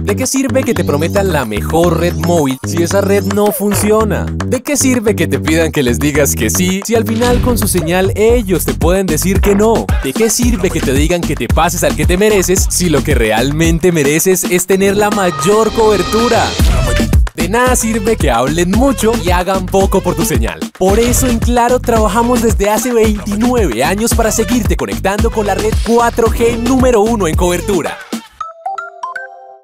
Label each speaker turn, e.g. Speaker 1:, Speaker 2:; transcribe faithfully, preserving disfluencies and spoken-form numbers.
Speaker 1: ¿De qué sirve que te prometan la mejor red móvil si esa red no funciona? ¿De qué sirve que te pidan que les digas que sí si al final con su señal ellos te pueden decir que no? ¿De qué sirve que te digan que te pases al que te mereces si lo que realmente mereces es tener la mayor cobertura? De nada sirve que hablen mucho y hagan poco por tu señal. Por eso en Claro trabajamos desde hace veintinueve años para seguirte conectando con la red cuatro G número uno en cobertura.